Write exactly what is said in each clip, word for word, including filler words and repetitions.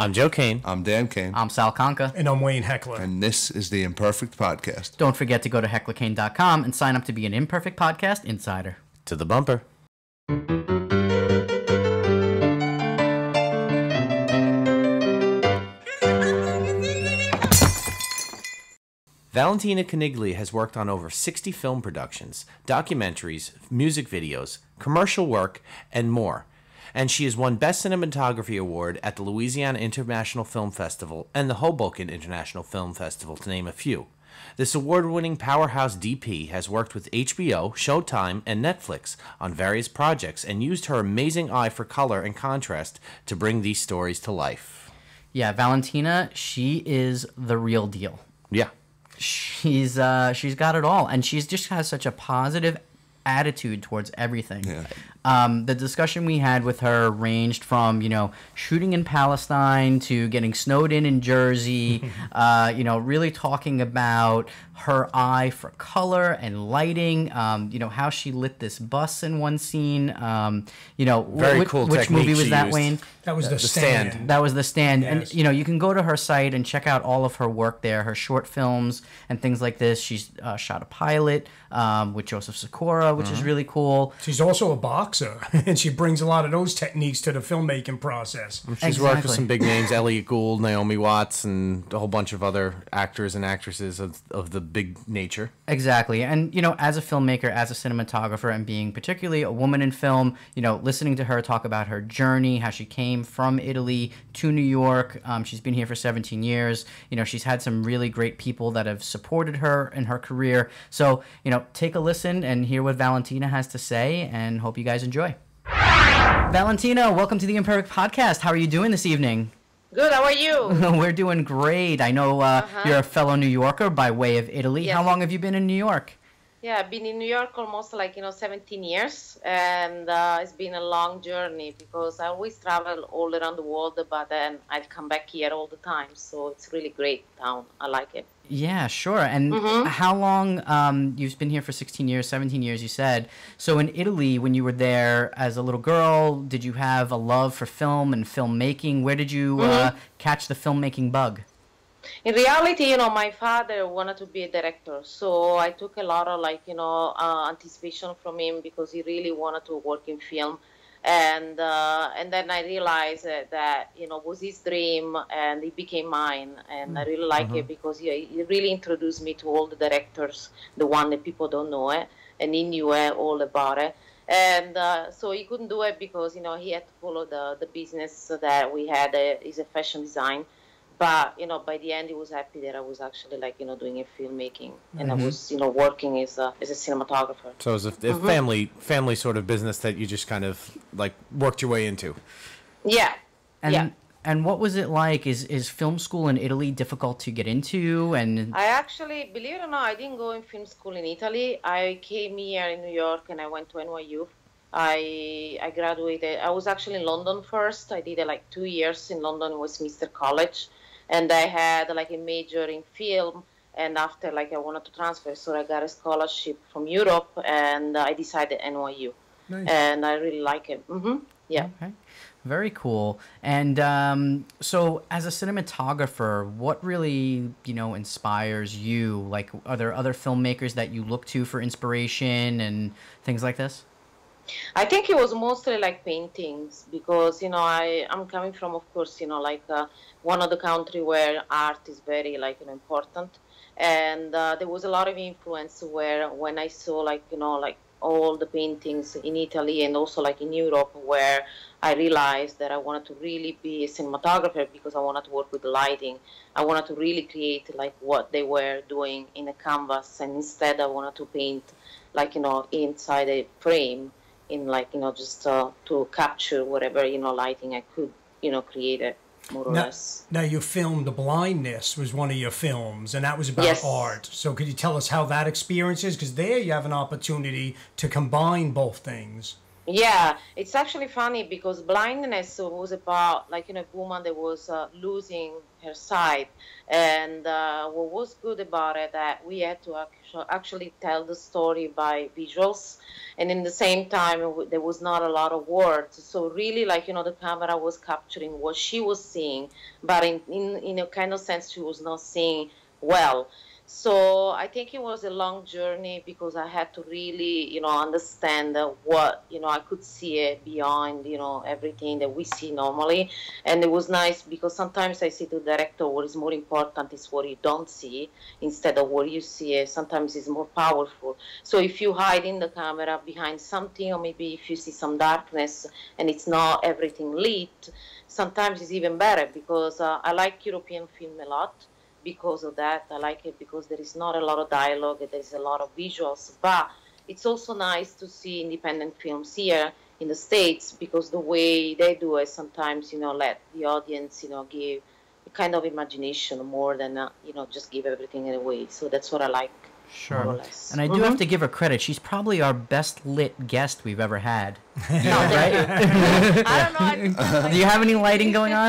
I'm Joe Kane. I'm Dan Kane. I'm Sal Conca. And I'm Wayne Heckler. And this is the Imperfect Podcast. Don't forget to go to heckler kane dot com and sign up to be an Imperfect Podcast Insider. To the bumper. Valentina Caniglia has worked on over sixty film productions, documentaries, music videos, commercial work, and more. And she has won Best Cinematography Award at the Louisiana International Film Festival and the Hoboken International Film Festival, to name a few. This award-winning powerhouse D P has worked with H B O, Showtime, and Netflix on various projects and used her amazing eye for color and contrast to bring these stories to life. Yeah, Valentina, she is the real deal. Yeah. She's uh, she's got it all, and she's just has such a positive attitude towards everything. Yeah. Um, the discussion we had with her ranged from, you know, shooting in Palestine to getting snowed in in Jersey, uh, you know, really talking about her eye for color and lighting, um, you know, how she lit this bus in one scene. Um, you know, Very which, cool which movie technique was she that, used. Wayne? That was the, The stand. Stand. That was The Stand. Yes. And, you know, you can go to her site and check out all of her work there, her short films and things like this. She's uh, shot a pilot um, with Joseph Sikora, which Mm-hmm. is really cool. She's also a boxer, and she brings a lot of those techniques to the filmmaking process. She's worked with Exactly. some big names, Elliot Gould, Naomi Watts, and a whole bunch of other actors and actresses of, of the big nature. Exactly. And, you know, as a filmmaker, as a cinematographer, and being particularly a woman in film, you know, listening to her talk about her journey, how she came from Italy to New York. Um, she's been here for seventeen years. You know, she's had some really great people that have supported her in her career. So, you know, take a listen and hear what Valentina has to say, and hope you guys enjoy. Valentina, welcome to the Imperfect Podcast. How are you doing this evening? Good, how are you? We're doing great. I know uh, Uh-huh. you're a fellow New Yorker by way of Italy. Yes. How long have you been in New York? Yeah, I've been in New York almost like, you know, seventeen years, and uh, it's been a long journey because I always travel all around the world, but then I come back here all the time, so it's really great town. I like it. Yeah, sure. And Mhm. how long, um, you've been here for sixteen years, seventeen years, you said. So in Italy, when you were there as a little girl, did you have a love for film and filmmaking? Where did you uh, catch the filmmaking bug? In reality, you know, my father wanted to be a director, so I took a lot of, like, you know, uh, anticipation from him because he really wanted to work in film. And uh, and then I realized that, that, you know, was his dream, and it became mine. And I really like it because he, he really introduced me to all the directors, the one that people don't know it, and he knew it, all about it. And uh, so he couldn't do it because, you know, he had to follow the, the business that we had, uh, is a fashion design. But, you know, by the end, he was happy that I was actually, like, you know, doing a filmmaking. And I was, you know, working as a, as a cinematographer. So it was a, a family family sort of business that you just kind of, like, worked your way into. Yeah. And yeah. and what was it like? Is is film school in Italy difficult to get into? And I actually, believe it or not, I didn't go in film school in Italy. I came here in New York and I went to N Y U. I I graduated. I was actually in London first. I did uh, like two years in London, Westminster College. And I had like a major in film, and after like I wanted to transfer, so I got a scholarship from Europe, and I decided N Y U, Nice. and I really like it. hmm Yeah. okay, very cool. And um, so, as a cinematographer, what really, you know, inspires you? Like, are there other filmmakers that you look to for inspiration and things like this? I think it was mostly like paintings because, you know, I, I'm coming from, of course, you know, like uh, one of the country where art is very, like, you know, important. And uh, there was a lot of influence where when I saw, like, you know, like all the paintings in Italy and also like in Europe, where I realized that I wanted to really be a cinematographer because I wanted to work with the lighting. I wanted to really create like what they were doing in a canvas. And instead I wanted to paint like, you know, inside a frame, in like, you know, just uh, to capture whatever, you know, lighting I could, you know, create it more or Now, less. now you filmed The Blindness was one of your films, and that was about Yes. art. So could you tell us how that experience is? Because there you have an opportunity to combine both things. Yeah, it's actually funny because blindness was about like you know a woman that was uh, losing her sight, and uh, what was good about it that we had to actu- actually tell the story by visuals, and in the same time it w- there was not a lot of words. So really, like you know, the camera was capturing what she was seeing, but in in in a kind of sense she was not seeing well. So I think it was a long journey because I had to really, you know, understand uh, what, you know, I could see it beyond, you know, everything that we see normally. And it was nice because sometimes I say to the director, what is more important is what you don't see instead of what you see. Sometimes it's more powerful. So if you hide in the camera behind something, or maybe if you see some darkness and it's not everything lit, sometimes it's even better because uh, I like European film a lot because of that. I like it because there is not a lot of dialogue, there is a lot of visuals, but it's also nice to see independent films here in the States because the way they do it sometimes, you know, let the audience, you know, give a kind of imagination more than, uh, you know, just give everything away. So that's what I like, more or Sure. less. And I do Mhm. have to give her credit. She's probably our best lit guest we've ever had. No, Right? I don't know. I just kinda like Do you have any lighting going on?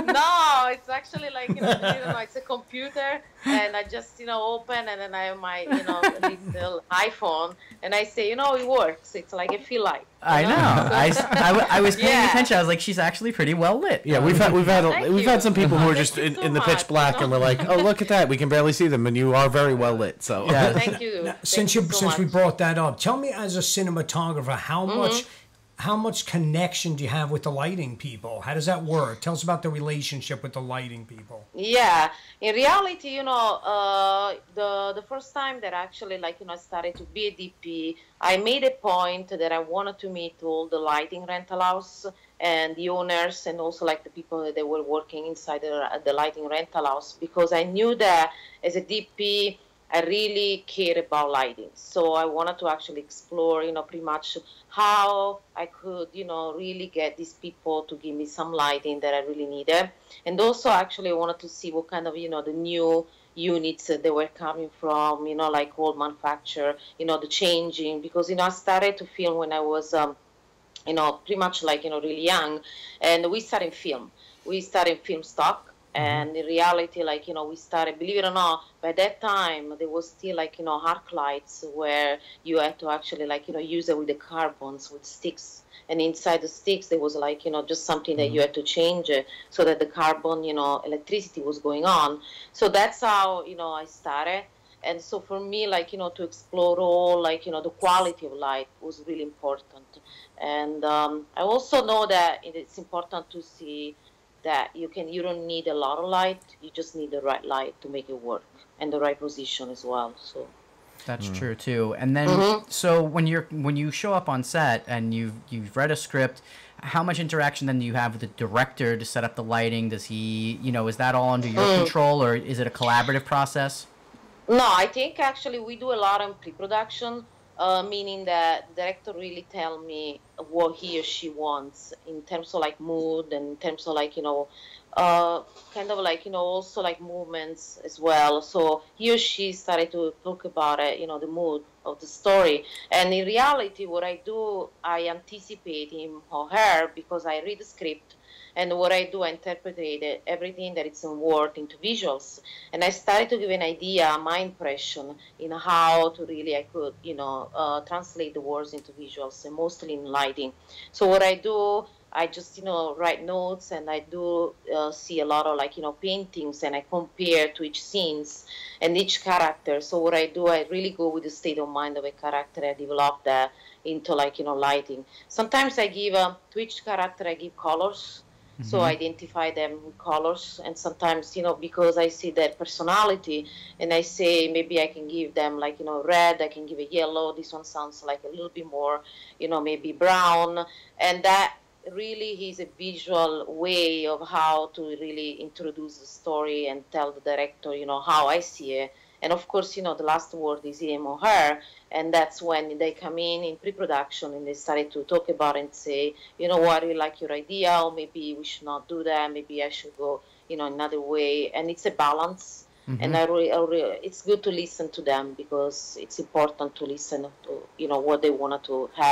No, it's actually like, you know, you know, it's a computer and I just, you know, open and then I have my, you know, little iPhone and I say, you know, it works. It's like a feel like. I know. I, s- I w- I was paying Yeah. attention. I was like, she's actually pretty well lit. Yeah, we've had we've had a, Thank we've you. had some people who are Thank just you in, so in the much, pitch black, you and know? we're like, oh, look at that, we can barely see them, and you are very well lit. So Yeah. Thank you. Now, Thank since you, you so since we much. brought that up, tell me as a cinematographer, how Mm-hmm. much how much connection do you have with the lighting people? How does that work? Tell us about the relationship with the lighting people. Yeah, in reality, you know, uh, the the first time that actually, like, you know, I started to be a D P, I made a point that I wanted to meet all the lighting rental house and the owners and also like the people that they were working inside the, the lighting rental house because I knew that as a D P, I really care about lighting. So I wanted to actually explore, you know, pretty much how I could, you know, really get these people to give me some lighting that I really needed. And also actually I wanted to see what kind of, you know, the new units that they were coming from, you know, like old manufacturer, you know, the changing, because, you know, I started to film when I was, um, you know, pretty much like, you know, really young. And we started film. We started film stock. And in reality, like, you know, we started, believe it or not, by that time, there was still like, you know, arc lights where you had to actually like, you know, use it with the carbons, with sticks. And inside the sticks, there was like, you know, just something that you had to change it so that the carbon, you know, electricity was going on. So that's how, you know, I started. And so for me, like, you know, to explore all, like, you know, the quality of light was really important. And um, I also know that it's important to see that you can you don't need a lot of light, you just need the right light to make it work and the right position as well. So That's true too. And then, Mhm. so when you're when you show up on set and you've you've read a script, how much interaction then do you have with the director to set up the lighting? Does he, you know, is that all under your Mm. control, or is it a collaborative process? No, I think actually we do a lot in pre-production, uh, meaning that the director really tell me what he or she wants in terms of like mood and in terms of like, you know, uh, kind of like, you know, also like movements as well. So he or she started to talk about it, you know, the mood of the story. And in reality, what I do, I anticipate him or her because I read the script. And what I do, I interpret it, everything that is in word into visuals. And I started to give an idea, my impression, in how to really I could, you know, uh, translate the words into visuals, and mostly in lighting. So what I do, I just, you know, write notes, and I do uh, see a lot of like, you know, paintings, and I compare to each scenes and each character. So what I do, I really go with the state of mind of a character. I develop that into like, you know, lighting. Sometimes I give uh, to each character, I give colors. So I identify them with colors, and sometimes, you know, because I see their personality, and I say maybe I can give them like, you know, red, I can give a yellow. This one sounds like a little bit more, you know, maybe brown, and that really is a visual way of how to really introduce the story and tell the director, you know, how I see it. And of course, you know, the last word is him or her, and that's when they come in in pre-production and they started to talk about it and say, you know what, I really like your idea, or maybe we should not do that, maybe I should go, you know, another way. And it's a balance. And I really, I really, it's good to listen to them because it's important to listen to, you know, what they wanted to have.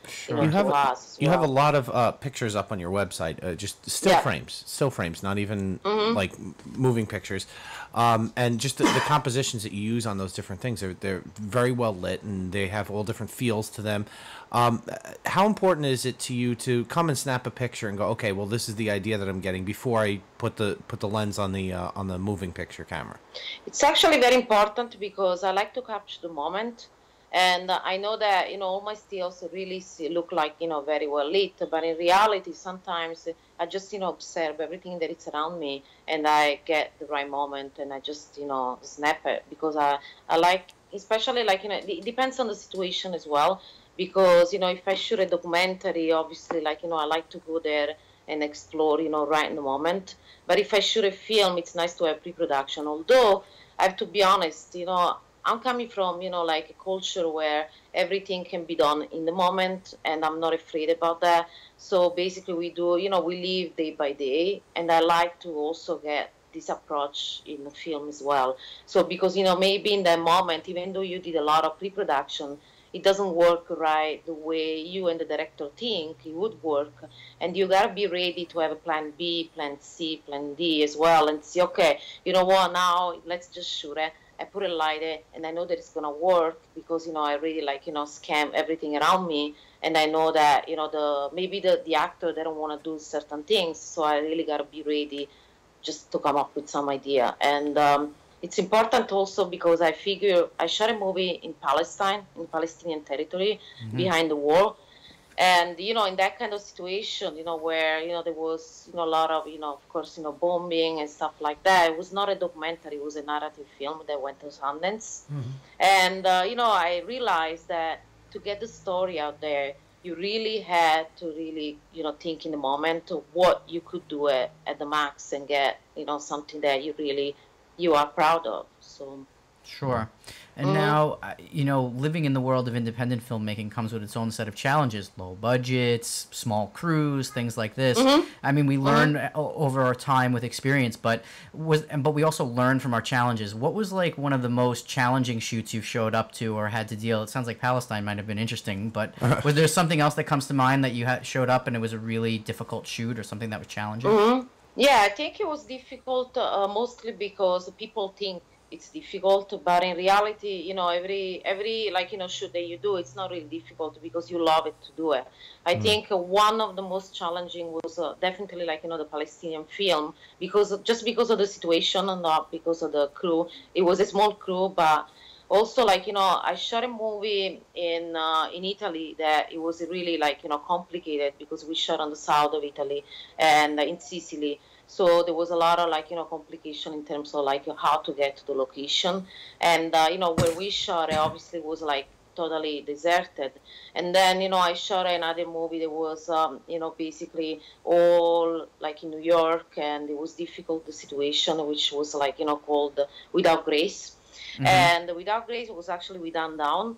you know, You to have, us as you have a well. lot of uh, pictures up on your website, uh, just still Yeah. frames, still frames, not even Mm-hmm. like m- moving pictures. Um, and just the, the compositions that you use on those different things, they're, they're very well lit and they have all different feels to them. Um, how important is it to you to come and snap a picture and go, okay, well, this is the idea that I'm getting before I put the put the lens on the uh, on the moving picture camera? It's actually very important because I like to capture the moment. And uh, I know that, you know, all my stills really see, look like, you know, very well lit. But in reality, sometimes I just, you know, observe everything that is around me and I get the right moment and I just, you know, snap it because I, I like, especially like, you know, it depends on the situation as well. Because, you know, if I shoot a documentary, obviously, like, you know, I like to go there and explore, you know, right in the moment. But if I shoot a film, it's nice to have pre-production. Although, I have to be honest, you know, I'm coming from, you know, like a culture where everything can be done in the moment, and I'm not afraid about that. So basically, we do, you know, we live day by day, and I like to also get this approach in the film as well. So because, you know, maybe in that moment, even though you did a lot of pre-production, it doesn't work right the way you and the director think it would work. And you gotta be ready to have a plan B, plan C, plan D as well, and see, okay, you know what, now let's just shoot it. I put a light in, and I know that it's gonna work because, you know, I really like, you know, scan everything around me, and I know that, you know, the maybe the, the actor, they don't want to do certain things, so I really gotta be ready just to come up with some idea. And um, it's important also because I figure I shot a movie in Palestine, in Palestinian territory, behind the wall. And, you know, in that kind of situation, you know, where, you know, there was, you know, a lot of, you know, of course, you know, bombing and stuff like that. It was not a documentary. It was a narrative film that went to Sundance. And, uh, you know, I realized that to get the story out there, you really had to really, you know, think in the moment of what you could do at, at the max and get, you know, something that you really, you are proud of. So... Sure. And now, uh, you know, living in the world of independent filmmaking comes with its own set of challenges: low budgets, small crews, things like this. I mean, we learn o- over our time with experience, but was and but we also learn from our challenges. What was like one of the most challenging shoots you've showed up to or had to deal? It sounds like Palestine might have been interesting, but was there something else that comes to mind that you had showed up and it was a really difficult shoot or something that was challenging? Yeah, I think it was difficult uh, mostly because people think it's difficult, but in reality, you know, every every like, you know, shoot that you do, it's not really difficult because you love it to do it. I think uh, one of the most challenging was uh, definitely like, you know, the Palestinian film because of- just because of the situation and not because of the crew. It was a small crew, but also like, you know, I shot a movie in uh, in Italy that it was really like, you know, complicated because we shot on the south of Italy and uh, in Sicily. So there was a lot of like, you know, complication in terms of like how to get to the location. And, uh, you know, where we shot it obviously was like totally deserted. And then, you know, I shot another movie that was, um, you know, basically all like in New York, and it was difficult, the situation, which was like, you know, called Without Grace. And Without Grace was actually with Down,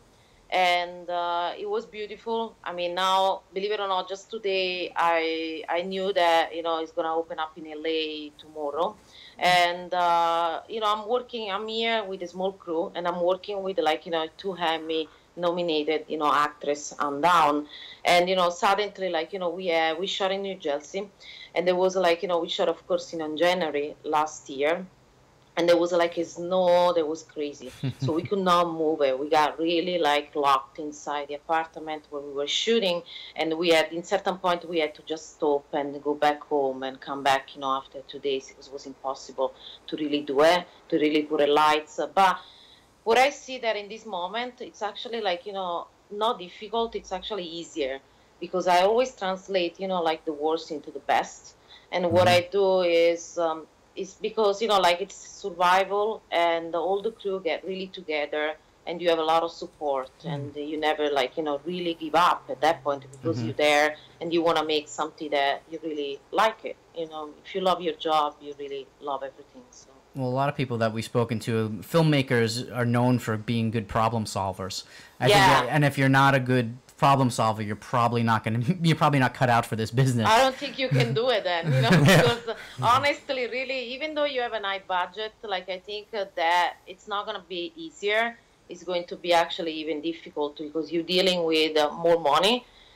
and uh, it was beautiful. I mean, now, believe it or not, just today I I knew that, you know, it's gonna open up in L A tomorrow, and uh, you know, I'm working. I'm here with a small crew, and I'm working with like, you know, two Emmy nominated, you know, actress on Down, and you know, suddenly like, you know, we uh, we shot in New Jersey, and there was like, you know, we shot of course, you know, in January last year, and there was like a snow that was crazy, so we could not move it. We got really like locked inside the apartment where we were shooting, and we had in certain point we had to just stop and go back home and come back, you know, after two days, because it was impossible to really do it, to really put a lights. But what I see that in this moment, it's actually like, you know, not difficult, it's actually easier, because I always translate, you know, like the worst into the best. And what I do is, um, is because, you know, like it's survival, and all the crew get really together, and you have a lot of support, and you never like, you know, really give up at that point, because you're there and you want to make something that you really like it. You know, if you love your job, you really love everything. So. Well, a lot of people that we've spoken to, filmmakers are known for being good problem solvers. I Yeah. think, and if you're not a good problem solver, you're probably not going to, you're probably not cut out for this business. I don't think you can do it then, you know, because uh, honestly, really, even though you have a high budget, like I think uh, that it's not going to be easier. It's going to be actually even difficult because you're dealing with uh, more money.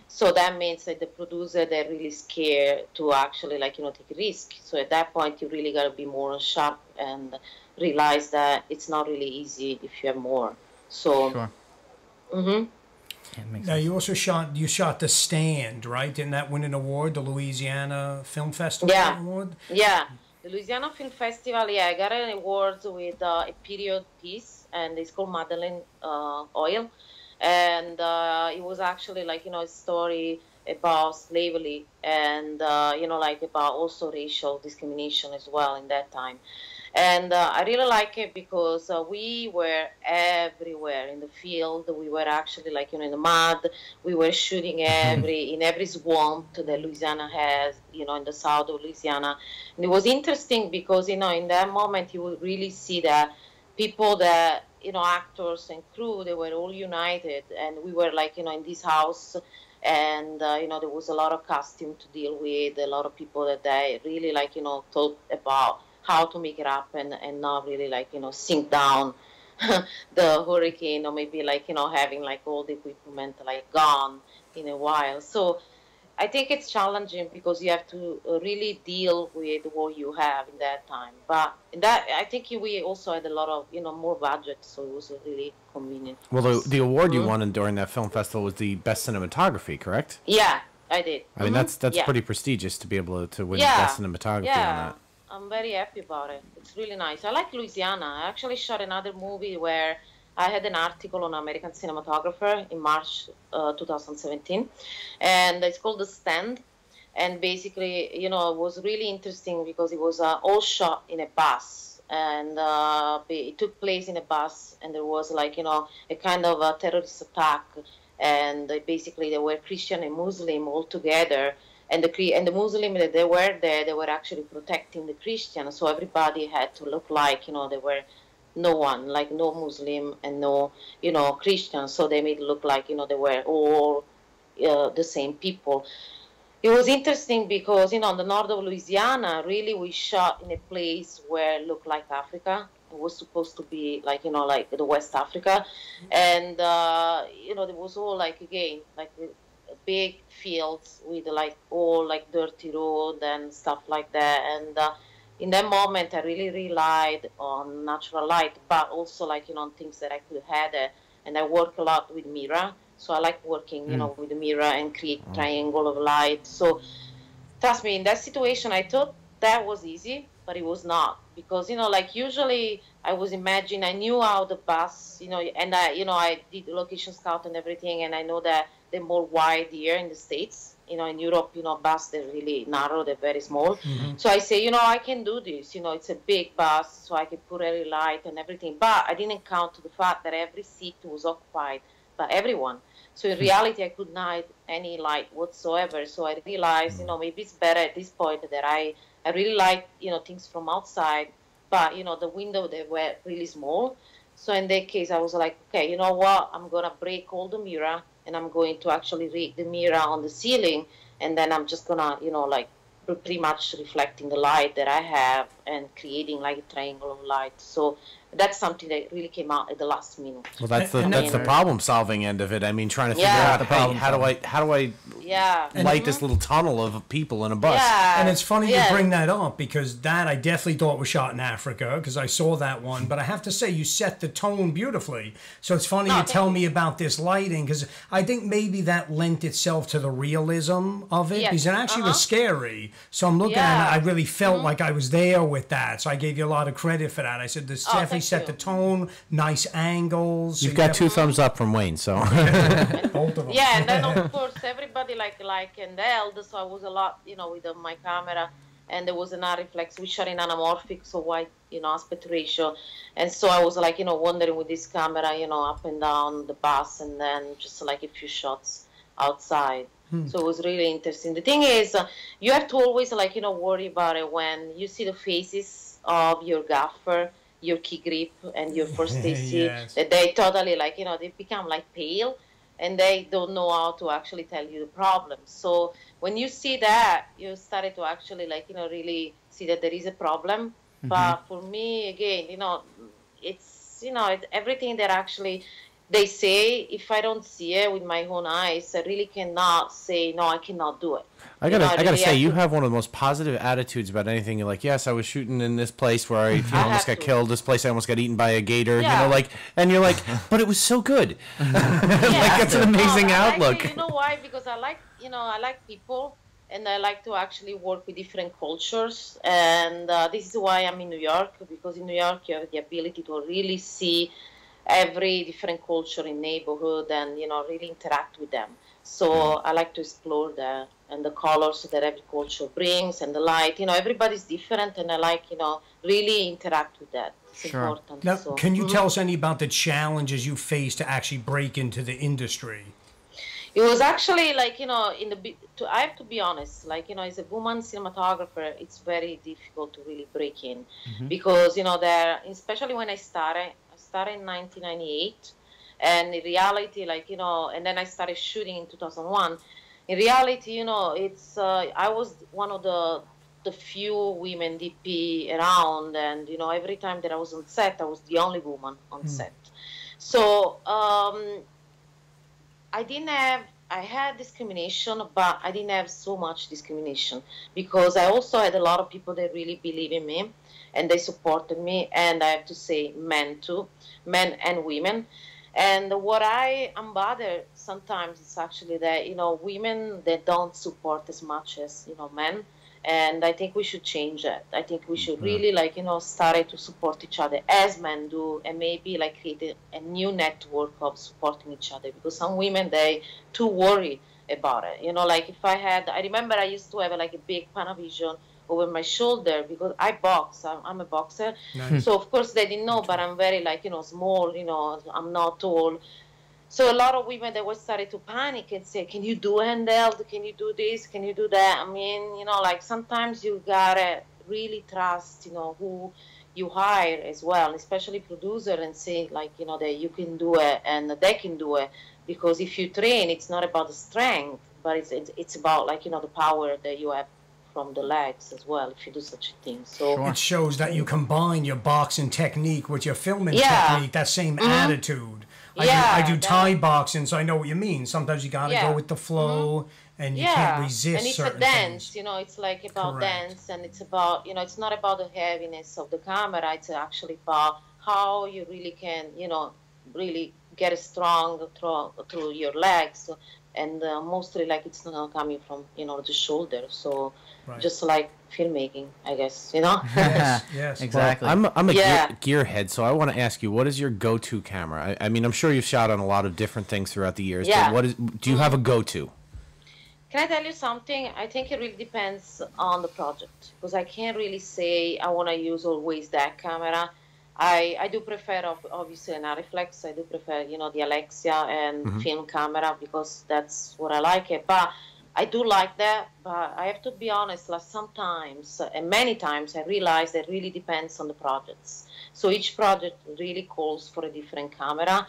So that means that the producer, they're really scared to actually, like, you know, take a risk. So at that point, you really got to be more sharp and realize that it's not really easy if you have more. So, Sure. Mm-hmm. Yeah, it makes Now sense. you also shot you shot The Stand, right? Didn't that win an award, the Louisiana Film Festival Yeah. award? Yeah, the Louisiana Film Festival, yeah, I got an award with uh, a period piece, and it's called Madeleine uh, Oil. And uh, it was actually like, you know, a story about slavery and, uh, you know, like about also racial discrimination as well in that time. And uh, I really like it because uh, we were everywhere in the field. We were actually like, you know, in the mud. We were shooting every in every swamp that Louisiana has, you know, in the south of Louisiana. And it was interesting because, you know, in that moment you would really see that people that, you know, actors and crew, they were all united. And we were like, you know, in this house. And, uh, you know, there was a lot of costume to deal with, a lot of people that they really like, you know, thought about how to make it happen and not really like, you know, sink down the hurricane or maybe like, you know, having like all the equipment like gone in a while. So I think it's challenging because you have to uh, really deal with what you have in that time. But in that, I think we also had a lot of, you know, more budget, so it was really convenient. Well, the, the award you Mhm. won during that film festival was the best cinematography, correct? Yeah, I did. I mean, Mhm. that's that's Yeah. pretty prestigious to be able to, to win Yeah, best cinematography yeah. on that. I'm very happy about it. It's really nice. I like Louisiana. I actually shot another movie where I had an article on American Cinematographer in March uh, two thousand seventeen, and it's called The Stand. And basically, you know, it was really interesting because it was uh, all shot in a bus, and uh, it took place in a bus, and there was like, you know, a kind of a terrorist attack, and they basically they were Christian and Muslim all together. And the and the Muslim that they were there, they were actually protecting the Christians. So everybody had to look like, you know, they were no one, like no Muslim and no, you know, Christian. So they made it look like, you know, they were all uh, the same people. It was interesting because, you know, in the north of Louisiana, really we shot in a place where it looked like Africa. It was supposed to be like, you know, like the West Africa. And, uh, you know, there was all like, again, like big fields with like all like dirty road and stuff like that. And uh, in that moment, I really relied on natural light, but also like, you know, on things that I could have. Uh, and I work a lot with mirror. So I like working, you know, with the mirror and create triangle of light. So trust me, in that situation, I thought that was easy, but it was not because, you know, like usually I was imagining, I knew how the bus, you know, and I, you know, I did location scout and everything, and I know that they're more wide here in the States. You know, in Europe, you know, bus, they're really narrow, they're very small. Mm-hmm. So I say, you know, I can do this. You know, it's a big bus, so I can put every light and everything. But I didn't count the fact that every seat was occupied by everyone. So in reality, I could not have any light whatsoever. So I realized, you know, maybe it's better at this point that I, I really like, you know, things from outside. But, you know, the window, they were really small. So in that case, I was like, okay, you know what? I'm going to break all the mirror, and I'm going to actually rig the mirror on the ceiling. And then I'm just going to, you know, like pretty much reflecting the light that I have and creating like a triangle of light. So that's something that really came out at the last minute. Well, that's the And that's the then- problem solving end of it. I mean, trying to figure Yeah. out The hey, problem how do I how do I Yeah. light this little tunnel of people in a bus? Yeah. And it's funny yeah. you bring that up because that I definitely thought was shot in Africa because I saw that one. But I have to say, you set the tone beautifully. So it's funny No, you thank tell you. me about this lighting because I think maybe that lent itself to the realism of it Yes, because it actually was uh-huh. scary. So I'm looking Yeah. at it, I really felt like I was there with that. So I gave you a lot of credit for that. I said, this Oh, definitely thank set you. the tone, nice angles. You've So got you two have thumbs up from Wayne, so both of them. Yeah, and then of course everybody like like and held, so I was a lot, you know, with uh, my camera, and there was an art reflex. We shot in anamorphic, so wide, you know, aspect ratio, and so I was like, you know, wandering with this camera, you know, up and down the bus, and then just like a few shots outside. So it was really interesting. The thing is, uh, you have to always like, you know, worry about it when you see the faces of your gaffer, your key grip, and your first A C, Yes. that they totally like, you know, they become like pale, and they don't know how to actually tell you the problem. So when you see that, you started to actually like, you know, really see that there is a problem. But for me, again, you know, it's, you know, it, everything that actually they say if I don't see it with my own eyes, I really cannot say no. I cannot do it. I gotta, you know, I, I gotta really say, have you to, have one of the most positive attitudes about anything. You're like, yes, I was shooting in this place where I, you know, I almost got have to. killed. This place I almost got eaten by a gator. Yeah. You know, like, and you're like, but it was so good. Yeah, Like, it's an amazing no, I outlook. Like it, you know why? Because I like, you know, I like people, and I like to actually work with different cultures. And uh, this is why I'm in New York, because in New York you have the ability to really see every different culture in neighborhood and, you know, really interact with them. So I like to explore that and the colors that every culture brings and the light. You know, everybody's different, and I like, you know, really interact with that. It's Sure. important. Now, so. can you Mhm. tell us any about the challenges you faced to actually break into the industry? It was actually like, you know, in the be- to, I have to be honest, like, you know, as a woman cinematographer, it's very difficult to really break in because, you know, there, especially when I started, I started in nineteen ninety-eight, and in reality, like, you know, and then I started shooting in two thousand one. In reality, you know, it's uh, I was one of the the few women D P around, and you know, every time that I was on set, I was the only woman on set. So um, I didn't have, I had discrimination, but I didn't have so much discrimination because I also had a lot of people that really believe in me and they supported me. And I have to say men too, men and women. And what I am bothered sometimes is actually that, you know, women, they don't support as much as, you know, men. And I think we should change that. I think we should really, like, you know, start to support each other as men do, and maybe like create a, a new network of supporting each other, because some women, they too worry about it. You know, like if I had, I remember I used to have like a big Panavision over my shoulder because I box. I'm, I'm a boxer. Nice. So of course they didn't know, but I'm very like, you know, small, you know, I'm not tall. So a lot of women, they were starting to panic and say, can you do handheld? Can you do this? Can you do that? I mean, you know, like sometimes you gotta really trust, you know, who you hire as well, especially producer, and say like, you know, that you can do it and they can do it. Because if you train, it's not about the strength, but it's, it's, it's about like, you know, the power that you have from the legs as well, if you do such a thing. So It shows that you combine your boxing technique with your filming Yeah. technique, that same attitude. I Yeah, do, I do that- Thai boxing, so I know what you mean. Sometimes you got to Yeah. go with the flow, and you yeah, can't resist and it's a certain dance, things. you know, it's like about Correct. dance, and it's about, you know, it's not about the heaviness of the camera, it's actually about how you really can, you know, really get strong through, through your legs, and uh, mostly like it's not coming from, you know, the shoulder. So Right. just like filmmaking, I guess, you know. Yes, yes. Exactly. I'm, I'm a Yeah. gear, gearhead, so I want to ask you, what is your go-to camera? I, I mean, I'm sure you've shot on a lot of different things throughout the years, Yeah. but what is? Do you have a go-to? Can I tell you something? I think it really depends on the project, because I can't really say I want to use always that camera. I, I do prefer ob- obviously an Reflex. I do prefer, you know, the Alexia and film camera, because that's what I like it. But I do like that. But I have to be honest, like sometimes and many times I realize that it really depends on the projects. So each project really calls for a different camera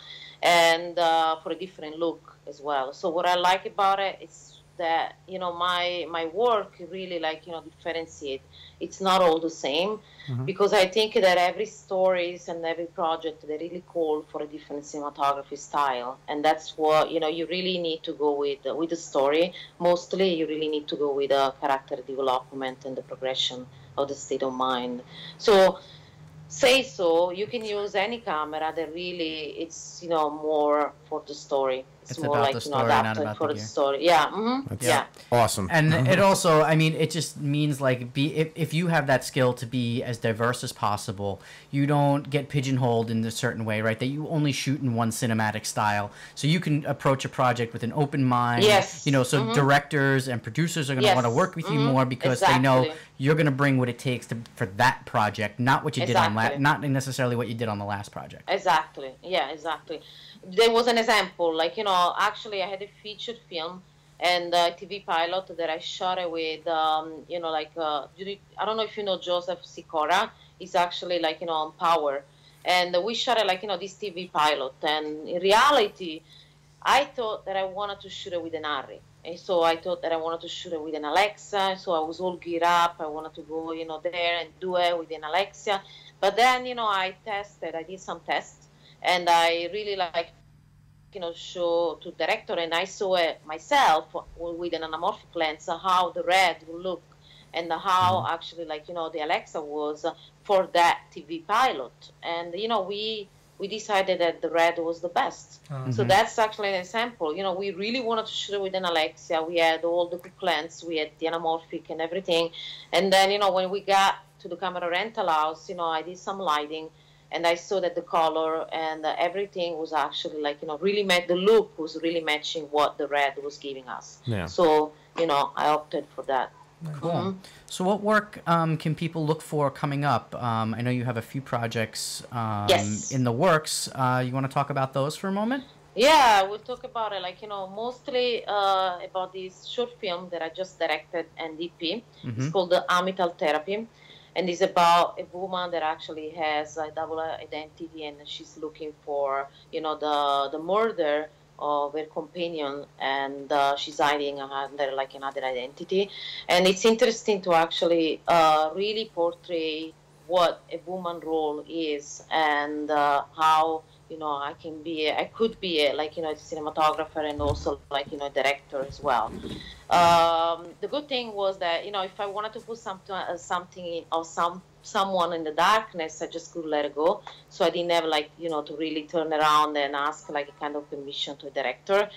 and uh, for a different look as well. So what I like about it is that, you know, my my work really, like, you know, differentiate. It's not all the same, because I think that every stories and every project, they really call for a different cinematography style, and that's what, you know, you really need to go with with the story. Mostly you really need to go with the character development and the progression of the state of mind. So say so, you can use any camera that really, it's, you know, more for the story. It's, It's more about like, the you know, story, not adapted about for the the gear. story. Yeah, hmm yeah. Awesome. And it also, I mean, it just means like be if, if you have that skill to be as diverse as possible, you don't get pigeonholed in a certain way, right? That you only shoot in one cinematic style. So you can approach a project with an open mind. Yes. You know, so directors and producers are going to Yes. want to work with you Mhm. more because they know Exactly. you're going to bring what it takes to for that project, not what you did on Exactly. la- not necessarily what you did on the last project. Exactly. Yeah, exactly. There was an example, like, you know, actually I had a featured film and a T V pilot that I shot it with, um, you know, like, uh, you- I don't know if you know Joseph Sikora. He's actually like, you know, on Power. And we shot it like, you know, this T V pilot. And in reality, I thought that I wanted to shoot it with an Arri. And so I thought that I wanted to shoot it with an Alexa. So I was all geared up. I wanted to go, you know, there and do it with an Alexa. But then, you know, I tested, I did some tests, and I really like you know, show to director, and I saw it myself with an anamorphic lens, how the red will look, and how mm-hmm. actually, like, you know, the Alexa was for that T V pilot. And, you know, we we decided that the red was the best. Mm-hmm. So that's actually an example. You know, we really wanted to shoot with an Alexa. We had all the quick lens, we had the anamorphic and everything. And then, you know, when we got to the camera rental house, you know, I did some lighting, and I saw that the color and uh, everything was actually, like, you know, really met, the look was really matching what the red was giving us. Yeah. So, you know, I opted for that. Cool. Mm-hmm. So what work um, can people look for coming up? Um, I know you have a few projects um, yes. in the works. Uh, you want to talk about those for a moment? Yeah, we'll talk about it, like, you know, mostly uh, about this short film that I just directed and D P. Mm-hmm. It's called The Amital Therapy. And it's about a woman that actually has a double identity, and she's looking for, you know, the the murder of her companion, and uh, she's hiding under, like, another identity. And it's interesting to actually uh, really portray what a woman role is, and uh, how, you know, I can be, I could be, a, like, you know, a cinematographer, and also, like, you know, a director as well. Um, the good thing was that, you know, if I wanted to put something, uh, something in, or some someone in the darkness, I just could let it go. So I didn't have, like, you know, to really turn around and ask, like, a kind of permission to a director.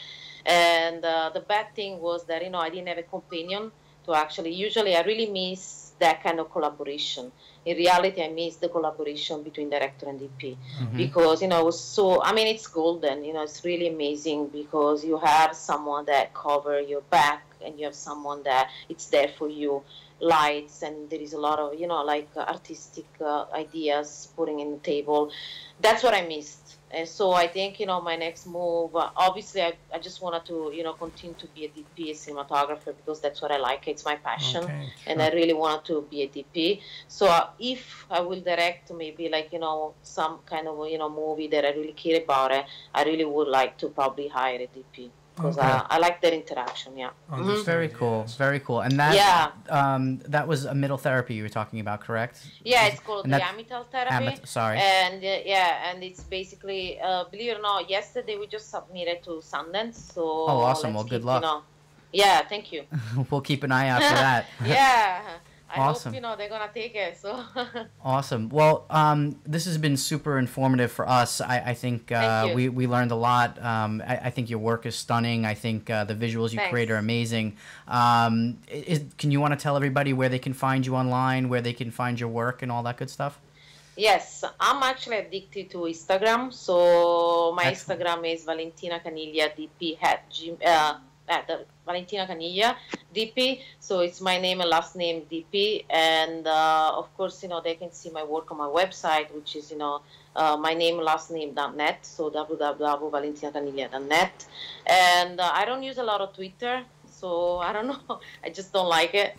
And uh, the bad thing was that, you know, I didn't have a companion to actually, usually I really miss that kind of collaboration. In reality, I miss the collaboration between director and D P, mm-hmm. because, you know, it was so, I mean, it's golden, you know, it's really amazing, because you have someone that cover your back, and you have someone that it's there for you, lights, and there is a lot of, you know, like uh, artistic uh, ideas putting in the table. That's what I missed. And so I think, you know, my next move, uh, obviously I, I just wanted to, you know, continue to be a D P, a cinematographer, because that's what I like. It's my passion. Okay, sure. And I really wanted to be a D P. So uh, if I will direct maybe, like, you know, some kind of, you know, movie that I really care about it, I really would like to probably hire a D P. Because okay. I, I like that interaction, yeah. Mm-hmm. Very cool, very cool. And that yeah. um, that was a middle therapy you were talking about, correct? Yeah, it's called the amital therapy. Amit sorry. And uh, yeah, and it's basically, uh, believe it or not, yesterday we just submitted to Sundance. So oh, awesome. Well, good keep, luck. You know, yeah, thank you. We'll keep an eye out for that. Yeah. I awesome. hope, you know, they're going to take it. So. Awesome. Well, um, this has been super informative for us. I, I think uh, we, we learned a lot. Um, I, I think your work is stunning. I think uh, the visuals you Thanks. create are amazing. Um, is, can you want to tell everybody where they can find you online, where they can find your work and all that good stuff? Yes, I'm actually addicted to Instagram. So my Excellent. Instagram is Valentina Caniglia D P at G, uh, at the Valentina Caniglia D P, so it's my name and last name D P, and uh, of course, you know, they can see my work on my website, which is, you know, uh, my name and last name dot net, so w w w dot valentina caniglia dot net. And uh, I don't use a lot of Twitter, so I don't know, I just don't like it.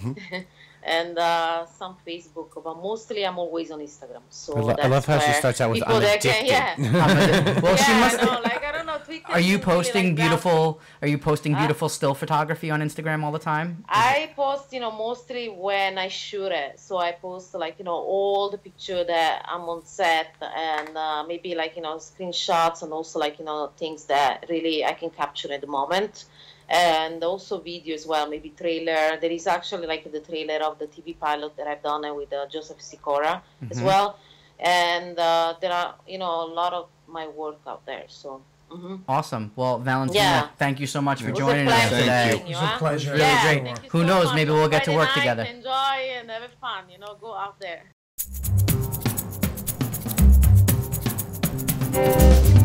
And uh, some Facebook, but mostly I'm always on Instagram. So I, lo- I love how she starts out with I'm addicted. Can, yeah, well, yeah, she must. No, like, I don't know, Twitter are you posting really like beautiful? That. Are you posting beautiful uh, still photography on Instagram all the time? I post, you know, mostly when I shoot it. So I post, like, you know, all the picture that I'm on set, and uh, maybe, like, you know, screenshots, and also, like, you know, things that really I can capture at the moment. And also video as well, maybe trailer. There is actually, like, the trailer of the T V pilot that I've done with uh, Joseph Sikora mm-hmm. as well. And uh, there are, you know, a lot of my work out there. So mm-hmm. Awesome. Well, Valentina, yeah. thank you so much for joining us today. Thank you. It was a pleasure. Really yeah, great. You Who so knows? much. Maybe we'll get to work night, together. Enjoy and have fun. You know, go out there.